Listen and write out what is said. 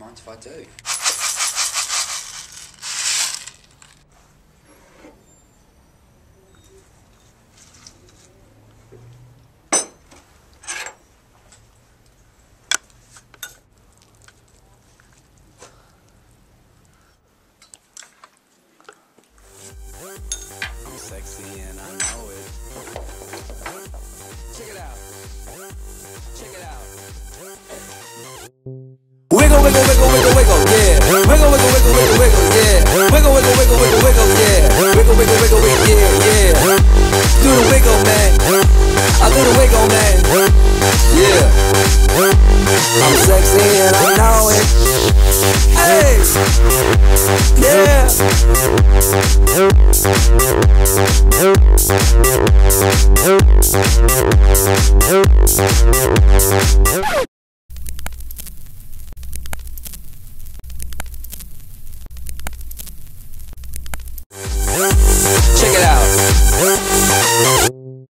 mind if I do? I'm sexy and I know it. Check it out. Check it out. Wiggle, wiggle, wiggle, wiggle, wiggle, yeah. Wiggle, wiggle, wiggle, wiggle, wiggle, yeah. Wiggle, wiggle, wiggle, wiggle, wiggle, yeah. Wiggle, wiggle, wiggle, wiggle, yeah, yeah. Do the wiggle, man. I do the wiggle, man. Yeah. I'm sexy and I know it. Hey. Yeah.